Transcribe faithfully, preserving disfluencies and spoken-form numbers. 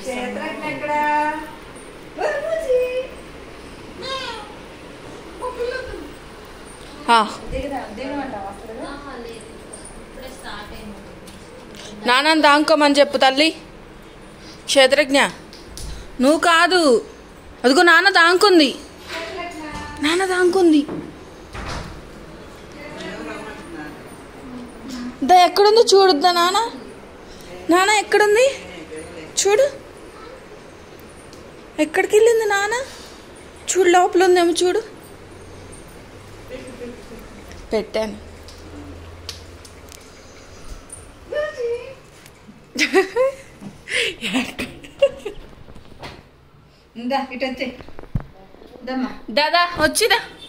నాన్న దాంకోమని చెప్పు తల్లి. క్షేత్రజ్ఞ నువ్వు కాదు, అదిగో నాన్న దాంకుంది, నాన్న దాంకుంది. దా ఎక్కడుంది చూడుద్దా నాన్న, నాన్న ఎక్కడుంది చూడు, ఎక్కడికి వెళ్ళింది నాన్న చూడు, లోపల ఉందేమో చూడు. పెట్టాను. దాదా వచ్చిదా.